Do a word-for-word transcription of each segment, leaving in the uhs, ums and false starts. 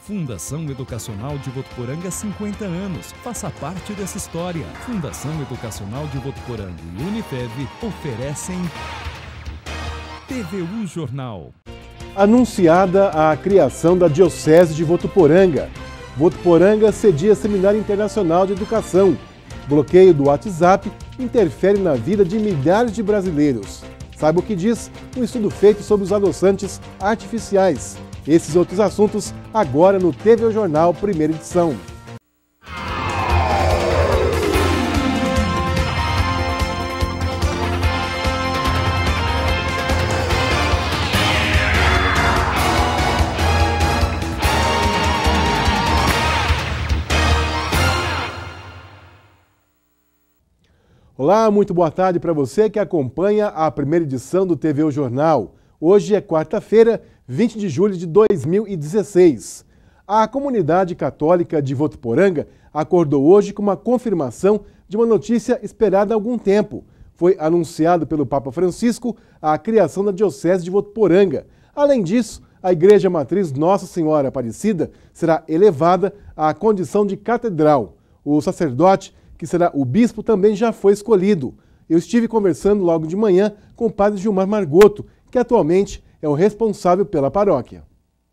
Fundação Educacional de Votuporanga, cinquenta anos. Faça parte dessa história. Fundação Educacional de Votuporanga e Unifev oferecem T V U Jornal. Anunciada a criação da Diocese de Votuporanga. Votuporanga cedia Seminário Internacional de Educação. Bloqueio do WhatsApp interfere na vida de milhares de brasileiros. Saiba o que diz um estudo feito sobre os adoçantes artificiais. Esses outros assuntos agora no T V U Jornal, primeira edição. Olá, muito boa tarde para você que acompanha a primeira edição do T V U Jornal. Hoje é quarta-feira, vinte de julho de dois mil e dezesseis. A comunidade católica de Votuporanga acordou hoje com uma confirmação de uma notícia esperada há algum tempo. Foi anunciado pelo Papa Francisco a criação da Diocese de Votuporanga. Além disso, a Igreja Matriz Nossa Senhora Aparecida será elevada à condição de catedral. O sacerdote, que será o bispo, também já foi escolhido. Eu estive conversando logo de manhã com o padre Gilmar Margotto, que atualmente é o responsável pela paróquia.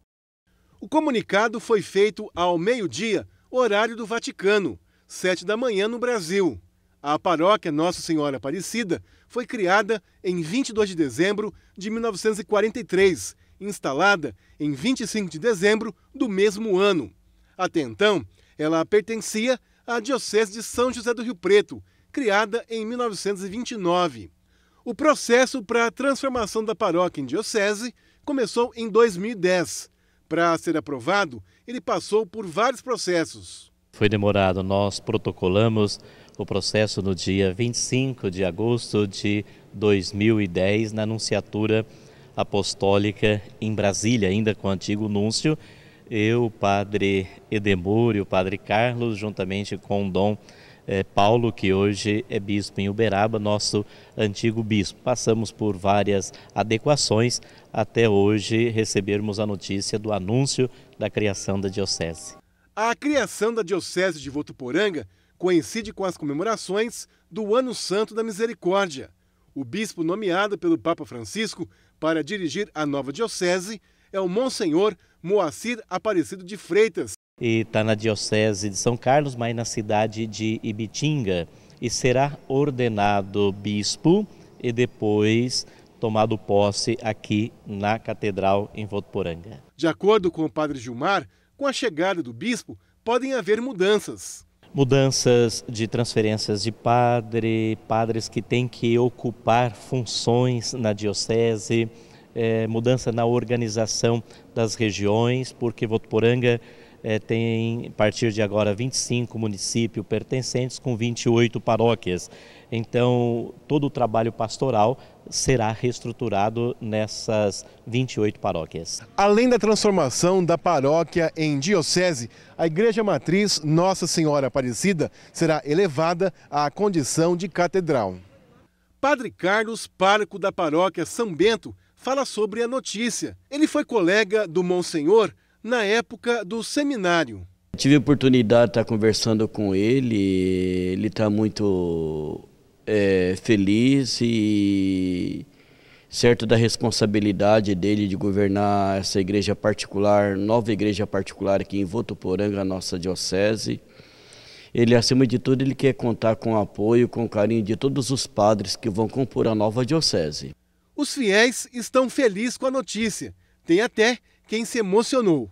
O comunicado foi feito ao meio-dia, horário do Vaticano, sete da manhã no Brasil. A paróquia Nossa Senhora Aparecida foi criada em vinte e dois de dezembro de mil novecentos e quarenta e três, instalada em vinte e cinco de dezembro do mesmo ano. Até então, ela pertencia à Diocese de São José do Rio Preto, criada em mil novecentos e vinte e nove. O processo para a transformação da paróquia em diocese começou em dois mil e dez. Para ser aprovado, ele passou por vários processos. Foi demorado, nós protocolamos o processo no dia vinte e cinco de agosto de dois mil e dez, na Nunciatura Apostólica em Brasília, ainda com o antigo núncio. Eu, o padre Edemur e o padre Carlos, juntamente com o Dom eh, Paulo, que hoje é bispo em Uberaba, nosso antigo bispo. Passamos por várias adequações até hoje recebermos a notícia do anúncio da criação da Diocese. A criação da Diocese de Votuporanga coincide com as comemorações do Ano Santo da Misericórdia. O bispo nomeado pelo Papa Francisco para dirigir a nova diocese é o Monsenhor Moacir Aparecido de Freitas. E está na Diocese de São Carlos, mas na cidade de Ibitinga. E será ordenado bispo e depois tomado posse aqui na Catedral em Votuporanga. De acordo com o padre Gilmar, com a chegada do bispo podem haver mudanças. Mudanças de transferências de padre, padres que têm que ocupar funções na diocese, é, mudança na organização das regiões, porque Votuporanga é, tem, a partir de agora, vinte e cinco municípios pertencentes com vinte e oito paróquias. Então, todo o trabalho pastoral será reestruturado nessas vinte e oito paróquias. Além da transformação da paróquia em diocese, a Igreja Matriz Nossa Senhora Aparecida será elevada à condição de catedral. Padre Carlos, pároco da paróquia São Bento, fala sobre a notícia. Ele foi colega do Monsenhor na época do seminário. Tive a oportunidade de estar conversando com ele, ele está muito é, feliz e certo da responsabilidade dele de governar essa igreja particular, nova igreja particular aqui em Votuporanga, a nossa diocese. Ele, acima de tudo, ele quer contar com o apoio, com o carinho de todos os padres que vão compor a nova diocese. Os fiéis estão felizes com a notícia. Tem até quem se emocionou.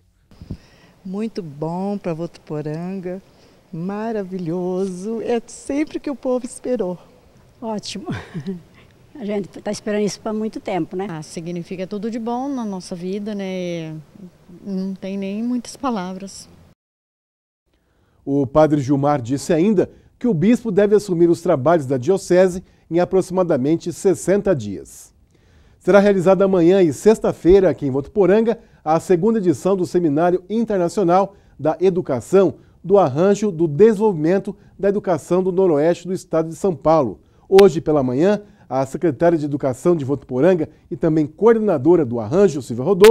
Muito bom para Votuporanga, maravilhoso, é sempre que o povo esperou. Ótimo, a gente está esperando isso para muito tempo, né? Ah, significa tudo de bom na nossa vida, né? Não tem nem muitas palavras. O padre Gilmar disse ainda que o bispo deve assumir os trabalhos da diocese em aproximadamente sessenta dias. Será realizada amanhã e sexta-feira, aqui em Votuporanga, a segunda edição do Seminário Internacional da Educação do Arranjo do Desenvolvimento da Educação do Noroeste do Estado de São Paulo. Hoje pela manhã, a secretária de Educação de Votuporanga e também coordenadora do Arranjo, Silvia Rodolfo,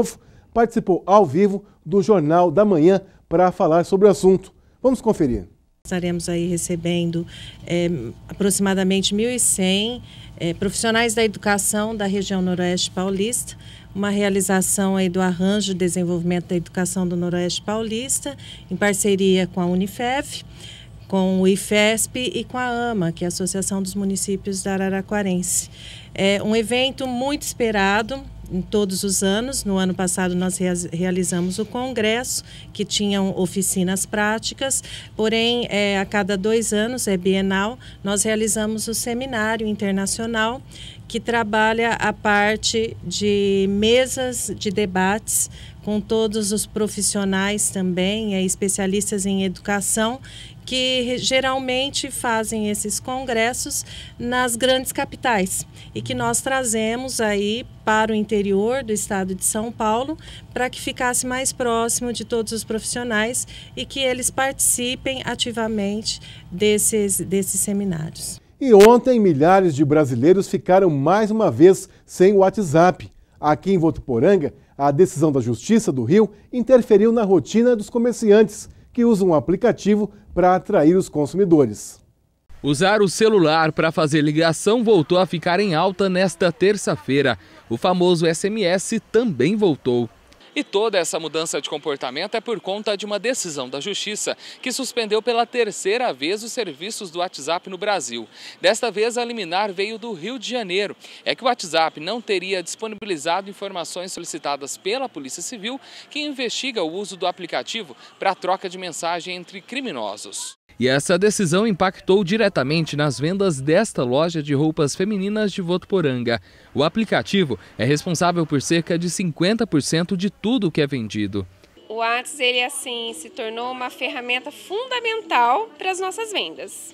participou ao vivo do Jornal da Manhã para falar sobre o assunto. Vamos conferir. Estaremos aí recebendo é, aproximadamente mil e cem é, profissionais da educação da região Noroeste Paulista, uma realização aí do Arranjo de Desenvolvimento da Educação do Noroeste Paulista, em parceria com a Unifev, com o IFESP e com a AMA, que é a Associação dos Municípios da Araraquarense. É um evento muito esperado em todos os anos. No ano passado nós realizamos o congresso, que tinham oficinas práticas, porém é, a cada dois anos, é bienal, nós realizamos o seminário internacional, que trabalha a parte de mesas de debates com todos os profissionais também, é, especialistas em educação, que geralmente fazem esses congressos nas grandes capitais e que nós trazemos aí para o interior do estado de São Paulo para que ficasse mais próximo de todos os profissionais e que eles participem ativamente desses, desses seminários. E ontem, milhares de brasileiros ficaram mais uma vez sem o WhatsApp. Aqui em Votuporanga, a decisão da Justiça do Rio interferiu na rotina dos comerciantes, que usam o aplicativo para atrair os consumidores. Usar o celular para fazer ligação voltou a ficar em alta nesta terça-feira. O famoso S M S também voltou. E toda essa mudança de comportamento é por conta de uma decisão da Justiça, que suspendeu pela terceira vez os serviços do WhatsApp no Brasil. Desta vez, a liminar veio do Rio de Janeiro. É que o WhatsApp não teria disponibilizado informações solicitadas pela Polícia Civil, que investiga o uso do aplicativo para a troca de mensagem entre criminosos. E essa decisão impactou diretamente nas vendas desta loja de roupas femininas de Votuporanga. O aplicativo é responsável por cerca de cinquenta por cento de tudo que é vendido. O WhatsApp, ele assim se tornou uma ferramenta fundamental para as nossas vendas.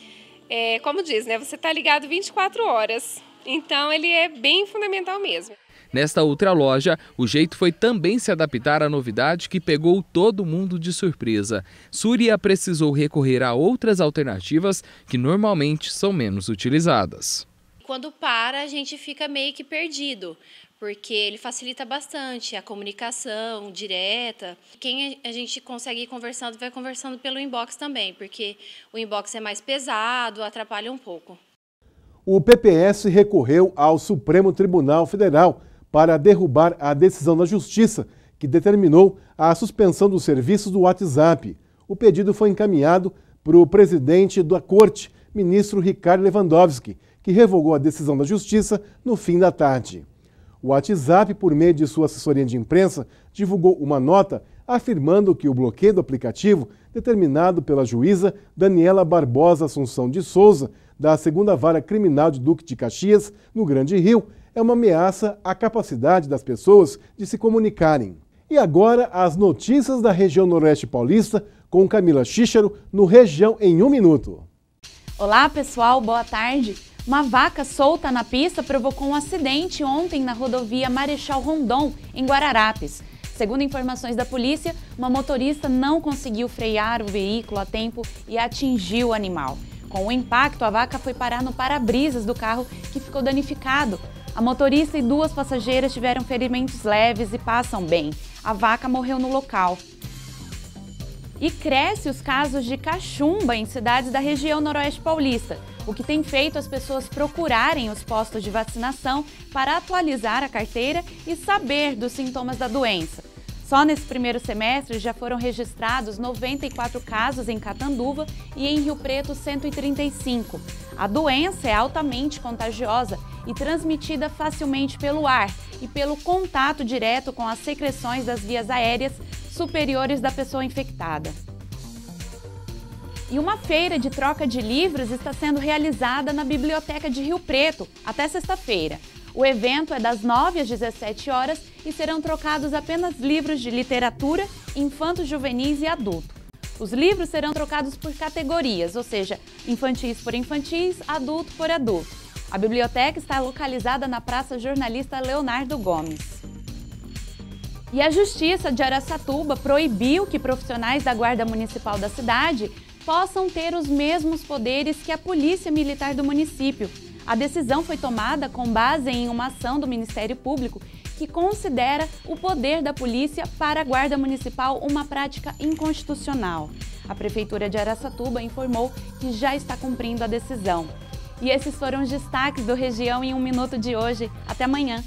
É, como diz, né? Você está ligado vinte e quatro horas, então ele é bem fundamental mesmo. Nesta outra loja, o jeito foi também se adaptar à novidade que pegou todo mundo de surpresa. Súria precisou recorrer a outras alternativas que normalmente são menos utilizadas. Quando para, a gente fica meio que perdido, porque ele facilita bastante a comunicação direta. Quem a gente consegue ir conversando, vai conversando pelo inbox também, porque o inbox é mais pesado, atrapalha um pouco. O P P S recorreu ao Supremo Tribunal Federal para derrubar a decisão da Justiça, que determinou a suspensão dos serviços do WhatsApp. O pedido foi encaminhado para o presidente da Corte, ministro Ricardo Lewandowski, que revogou a decisão da Justiça no fim da tarde. O WhatsApp, por meio de sua assessoria de imprensa, divulgou uma nota afirmando que o bloqueio do aplicativo, determinado pela juíza Daniela Barbosa Assunção de Souza, da segunda Vara Criminal de Duque de Caxias, no Grande Rio, é uma ameaça à capacidade das pessoas de se comunicarem. E agora, as notícias da região Noroeste Paulista, com Camila Xícharo, no Região em um Minuto. Olá, pessoal, boa tarde. Uma vaca solta na pista provocou um acidente ontem na rodovia Marechal Rondon, em Guararapes. Segundo informações da polícia, uma motorista não conseguiu frear o veículo a tempo e atingiu o animal. Com o impacto, a vaca foi parar no para-brisas do carro, que ficou danificado. A motorista e duas passageiras tiveram ferimentos leves e passam bem. A vaca morreu no local. E cresce os casos de cachumba em cidades da região Noroeste Paulista, o que tem feito as pessoas procurarem os postos de vacinação para atualizar a carteira e saber dos sintomas da doença. Só nesse primeiro semestre já foram registrados noventa e quatro casos em Catanduva e em Rio Preto cento e trinta e cinco. A doença é altamente contagiosa e transmitida facilmente pelo ar e pelo contato direto com as secreções das vias aéreas superiores da pessoa infectada. E uma feira de troca de livros está sendo realizada na Biblioteca de Rio Preto até sexta-feira. O evento é das nove às dezessete horas e serão trocados apenas livros de literatura, infanto-juvenis e adulto. Os livros serão trocados por categorias, ou seja, infantis por infantis, adulto por adulto. A biblioteca está localizada na Praça Jornalista Leonardo Gomes. E a Justiça de Araçatuba proibiu que profissionais da Guarda Municipal da cidade possam ter os mesmos poderes que a Polícia Militar do município. A decisão foi tomada com base em uma ação do Ministério Público que considera o poder da polícia para a Guarda Municipal uma prática inconstitucional. A Prefeitura de Araçatuba informou que já está cumprindo a decisão. E esses foram os destaques do Região em um Minuto de hoje. Até amanhã.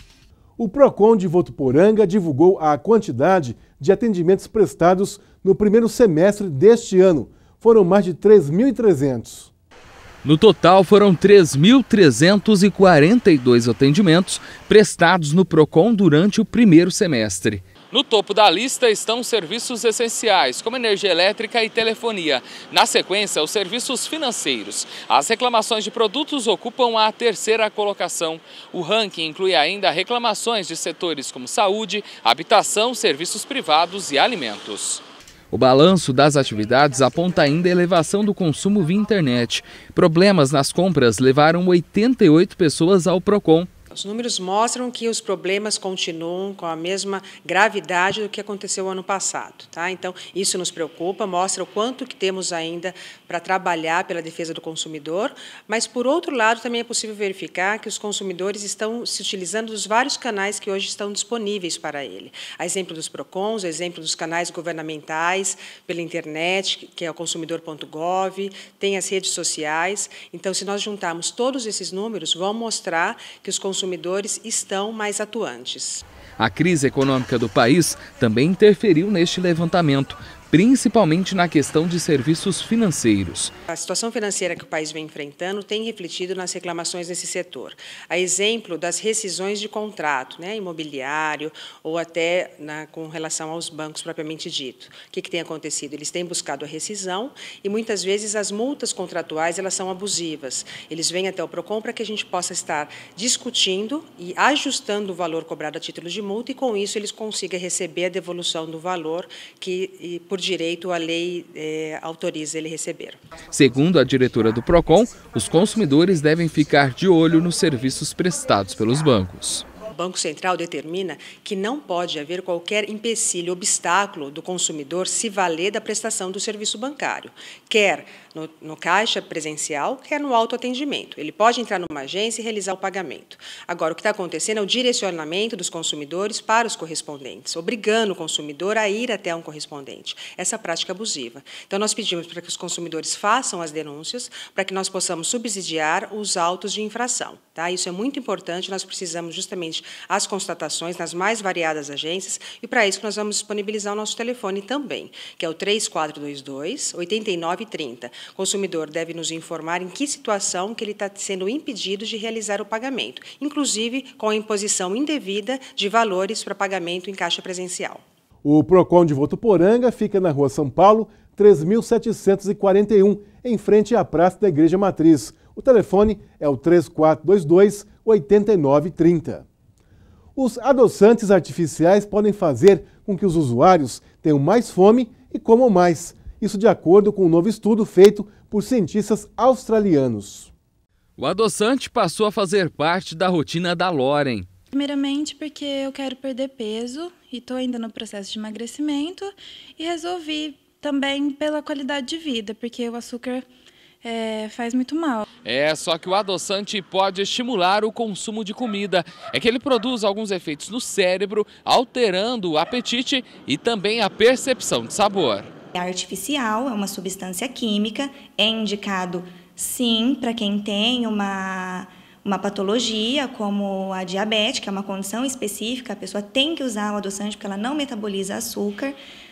O Procon de Votuporanga divulgou a quantidade de atendimentos prestados no primeiro semestre deste ano. Foram mais de três mil e trezentos. No total, foram três mil trezentos e quarenta e dois atendimentos prestados no Procon durante o primeiro semestre. No topo da lista estão os serviços essenciais, como energia elétrica e telefonia. Na sequência, os serviços financeiros. As reclamações de produtos ocupam a terceira colocação. O ranking inclui ainda reclamações de setores como saúde, habitação, serviços privados e alimentos. O balanço das atividades aponta ainda a elevação do consumo via internet. Problemas nas compras levaram oitenta e oito pessoas ao Procon. Os números mostram que os problemas continuam com a mesma gravidade do que aconteceu ano passado, tá? Então, isso nos preocupa, mostra o quanto que temos ainda para trabalhar pela defesa do consumidor, mas, por outro lado, também é possível verificar que os consumidores estão se utilizando dos vários canais que hoje estão disponíveis para ele. A exemplo dos Procons, a exemplo dos canais governamentais, pela internet, que é o consumidor ponto gov, tem as redes sociais. Então, se nós juntarmos todos esses números, vão mostrar que os consumidores consumidores estão mais atuantes. A crise econômica do país também interferiu neste levantamento, principalmente na questão de serviços financeiros. A situação financeira que o país vem enfrentando tem refletido nas reclamações nesse setor. A exemplo das rescisões de contrato, né, imobiliário ou até na, com relação aos bancos propriamente dito. O que, que tem acontecido? Eles têm buscado a rescisão e muitas vezes as multas contratuais elas são abusivas. Eles vêm até o Procon para que a gente possa estar discutindo e ajustando o valor cobrado a título de multa e com isso eles consigam receber a devolução do valor que, e, por direito, a lei eh, autoriza ele receber. Segundo a diretora do Procon, os consumidores devem ficar de olho nos serviços prestados pelos bancos. O Banco Central determina que não pode haver qualquer empecilho, obstáculo do consumidor se valer da prestação do serviço bancário, quer no, no caixa presencial, quer no autoatendimento. Ele pode entrar numa agência e realizar o pagamento. Agora, o que está acontecendo é o direcionamento dos consumidores para os correspondentes, obrigando o consumidor a ir até um correspondente. Essa prática abusiva. Então, nós pedimos para que os consumidores façam as denúncias, para que nós possamos subsidiar os autos de infração. Tá? Isso é muito importante, nós precisamos justamente as constatações nas mais variadas agências e para isso que nós vamos disponibilizar o nosso telefone também, que é o três quatro dois dois, oito nove três zero. O consumidor deve nos informar em que situação que ele está sendo impedido de realizar o pagamento, inclusive com a imposição indevida de valores para pagamento em caixa presencial. O Procon de Votuporanga fica na Rua São Paulo, três mil setecentos e quarenta e um, em frente à Praça da Igreja Matriz. O telefone é o três quatro dois dois, oito nove três zero. Os adoçantes artificiais podem fazer com que os usuários tenham mais fome e comam mais. Isso de acordo com um novo estudo feito por cientistas australianos. O adoçante passou a fazer parte da rotina da Loren. Primeiramente porque eu quero perder peso e estou ainda no processo de emagrecimento e resolvi também pela qualidade de vida, porque o açúcar é, faz muito mal. É, só que o adoçante pode estimular o consumo de comida. É que ele produz alguns efeitos no cérebro, alterando o apetite e também a percepção de sabor. É artificial, é uma substância química, é indicado sim para quem tem uma, uma patologia como a diabetes, que é uma condição específica, a pessoa tem que usar o adoçante porque ela não metaboliza açúcar,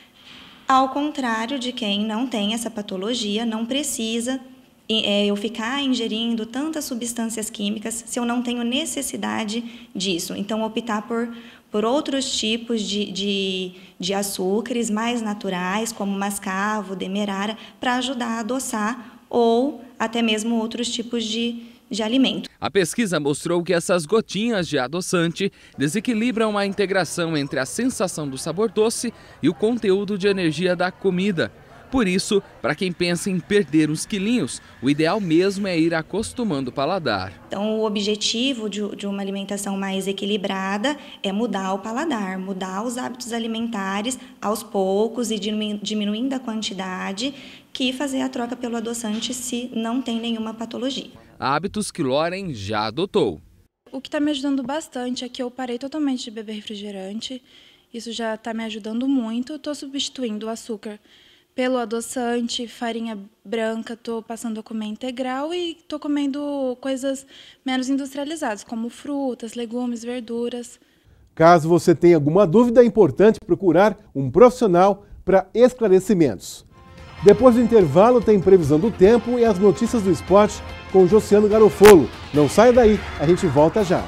ao contrário de quem não tem essa patologia, não precisa eu ficar ingerindo tantas substâncias químicas se eu não tenho necessidade disso. Então, optar por, por outros tipos de, de, de açúcares mais naturais, como mascavo, demerara, para ajudar a adoçar ou até mesmo outros tipos de, de alimento. A pesquisa mostrou que essas gotinhas de adoçante desequilibram a integração entre a sensação do sabor doce e o conteúdo de energia da comida. Por isso, para quem pensa em perder uns quilinhos, o ideal mesmo é ir acostumando o paladar. Então, o objetivo de, de uma alimentação mais equilibrada é mudar o paladar, mudar os hábitos alimentares aos poucos e diminuindo a quantidade, que fazer a troca pelo adoçante se não tem nenhuma patologia. Hábitos que Loren já adotou. O que está me ajudando bastante é que eu parei totalmente de beber refrigerante. Isso já está me ajudando muito. Estou substituindo o açúcar pelo adoçante, farinha branca, estou passando a comer integral e estou comendo coisas menos industrializadas, como frutas, legumes, verduras. Caso você tenha alguma dúvida, é importante procurar um profissional para esclarecimentos. Depois do intervalo, tem previsão do tempo e as notícias do esporte com o Josiano Garofolo. Não saia daí, a gente volta já.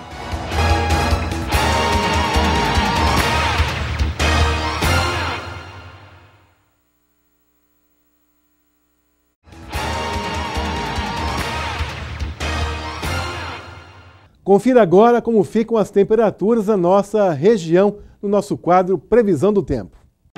Confira agora como ficam as temperaturas na nossa região, no nosso quadro Previsão do Tempo.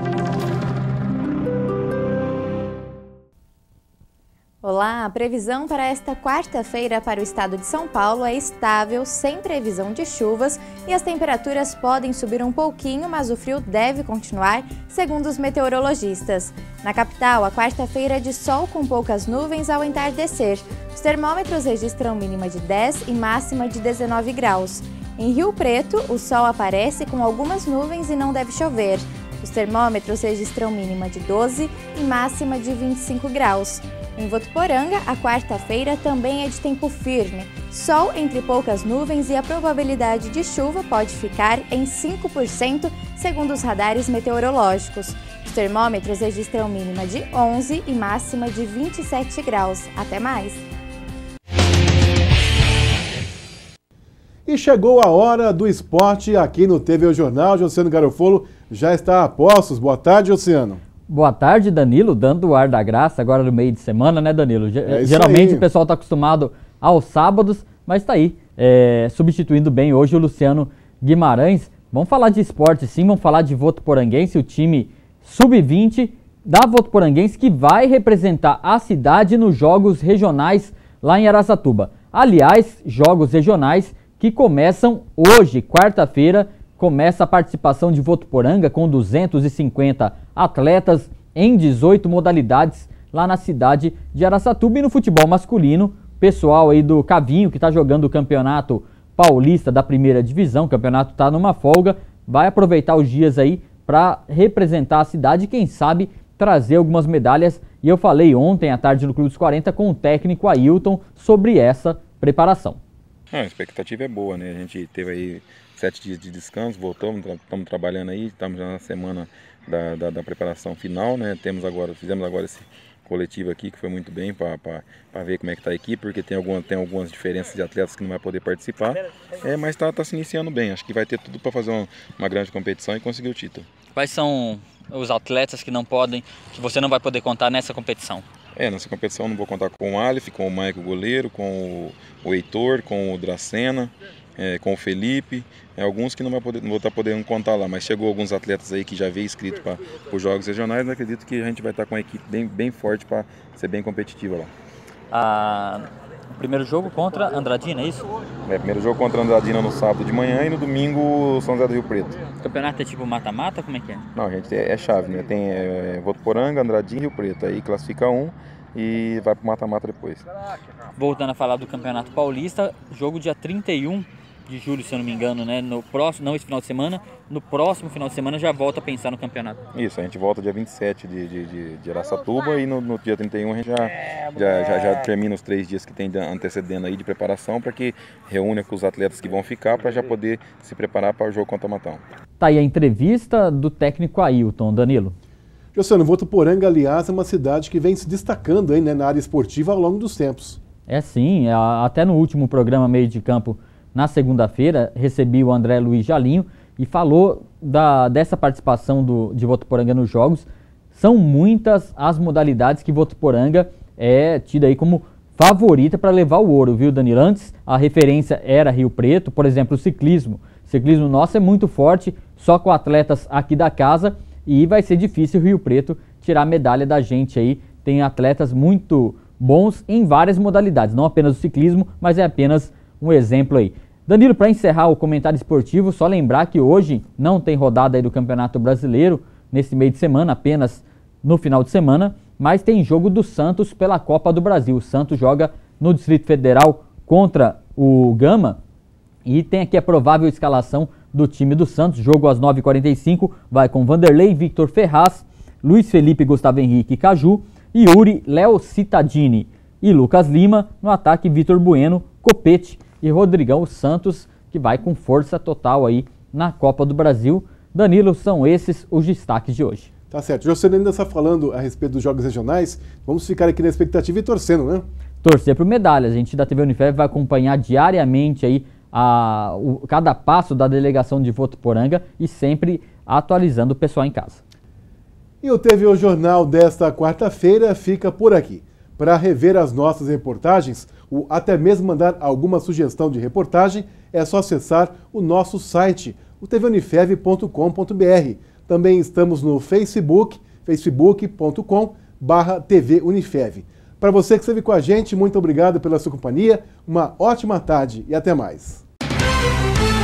Olá, a previsão para esta quarta-feira para o estado de São Paulo é estável, sem previsão de chuvas e as temperaturas podem subir um pouquinho, mas o frio deve continuar, segundo os meteorologistas. Na capital, a quarta-feira é de sol com poucas nuvens ao entardecer. Os termômetros registram mínima de dez e máxima de dezenove graus. Em Rio Preto, o sol aparece com algumas nuvens e não deve chover. Os termômetros registram mínima de doze e máxima de vinte e cinco graus. Em Votuporanga, a quarta-feira também é de tempo firme. Sol entre poucas nuvens e a probabilidade de chuva pode ficar em cinco por cento, segundo os radares meteorológicos. Os termômetros registram mínima de onze e máxima de vinte e sete graus. Até mais! E chegou a hora do esporte aqui no T V O Jornal. Josiano Garofolo já está a postos. Boa tarde, Josiano. Boa tarde, Danilo, dando o ar da graça agora no meio de semana, né, Danilo? É Geralmente aí. O pessoal está acostumado aos sábados, mas está aí, é, substituindo bem hoje o Luciano Guimarães. Vamos falar de esporte sim, vamos falar de Votuporanguense, o time sub vinte da Votuporanguense que vai representar a cidade nos Jogos Regionais lá em Araçatuba. Aliás, Jogos Regionais que começam hoje, quarta-feira, começa a participação de Votuporanga com duzentos e cinquenta atletas em dezoito modalidades lá na cidade de Araçatuba. E no futebol masculino, pessoal aí do Cavinho que está jogando o campeonato paulista da primeira divisão, o campeonato está numa folga, vai aproveitar os dias aí para representar a cidade e quem sabe trazer algumas medalhas. E eu falei ontem à tarde no Clube dos quarenta com o técnico Ailton sobre essa preparação. A expectativa é boa, né? A gente teve aí sete dias de descanso, voltamos, estamos trabalhando aí, estamos já na semana da, da, da preparação final, né? Temos agora, fizemos agora esse coletivo aqui que foi muito bem para ver como é que está a equipe, porque tem, alguma, tem algumas diferenças de atletas que não vai poder participar, é, mas está tá se iniciando bem, acho que vai ter tudo para fazer uma, uma grande competição e conseguir o título. Quais são os atletas que não podem, que você não vai poder contar nessa competição? É, nessa competição não vou contar com o Aleph, com o Maico goleiro, com o, o Heitor, com o Dracena, é, com o Felipe, é, alguns que não, vai poder, não vou estar podendo contar lá, mas chegou alguns atletas aí que já veio inscrito para os Jogos Regionais, eu acredito que a gente vai estar com uma equipe bem, bem forte para ser bem competitiva lá. Ah, o primeiro jogo contra Andradina, é isso? É, primeiro jogo contra Andradina no sábado de manhã e no domingo São José do Rio Preto. O campeonato é tipo mata-mata, como é que é? Não, a gente é, é chave, né? Tem é, Votuporanga, Andradina e Rio Preto, aí classifica um e vai para o mata-mata depois. Voltando a falar do Campeonato Paulista, jogo dia trinta e um de julho, se eu não me engano, né? No próximo, não esse final de semana, no próximo final de semana já volta a pensar no campeonato. Isso, a gente volta dia vinte e sete de, de, de, de Araçatuba e no, no dia trinta e um a gente já, já, já, já termina os três dias que tem antecedendo aí de preparação para que reúna com os atletas que vão ficar para já poder se preparar para o jogo contra o Matão. Tá aí a entrevista do técnico Ailton, Danilo. Josiano, Votuporanga, aliás, é uma cidade que vem se destacando aí, né, na área esportiva ao longo dos tempos. É sim, até no último programa Meio de Campo, na segunda-feira, recebi o André Luiz Jalinho e falou da, dessa participação do, de Votuporanga nos Jogos. São muitas as modalidades que Votuporanga é tida aí como favorita para levar o ouro, viu, Danilo? Antes a referência era Rio Preto, por exemplo, o ciclismo. O ciclismo nosso é muito forte, só com atletas aqui da casa, e vai ser difícil o Rio Preto tirar a medalha da gente aí. Tem atletas muito bons em várias modalidades, não apenas o ciclismo, mas é apenas um exemplo aí. Danilo, para encerrar o comentário esportivo, só lembrar que hoje não tem rodada aí do Campeonato Brasileiro nesse meio de semana, apenas no final de semana, mas tem jogo do Santos pela Copa do Brasil. O Santos joga no Distrito Federal contra o Gama E tem aqui a provável escalação do time do Santos. Jogo às nove e quarenta e cinco, vai com Vanderlei, Victor Ferraz, Luiz Felipe, Gustavo Henrique, Caju, Yuri, Léo Cittadini e Lucas Lima. No ataque, Vitor Bueno, Copete e Rodrigão. Santos, que vai com força total aí na Copa do Brasil. Danilo, são esses os destaques de hoje. Tá certo. O José ainda está falando a respeito dos jogos regionais. Vamos ficar aqui na expectativa e torcendo, né? Torcer por medalhas. A gente da T V Unifev vai acompanhar diariamente aí a, o, cada passo da delegação de Votuporanga e sempre atualizando o pessoal em casa. E o T V O Jornal desta quarta-feira fica por aqui. Para rever as nossas reportagens, ou até mesmo mandar alguma sugestão de reportagem, é só acessar o nosso site, o t v unifev ponto com ponto b r. Também estamos no Facebook, facebook ponto com barra T V Unifev. Para você que esteve com a gente, muito obrigado pela sua companhia, uma ótima tarde e até mais.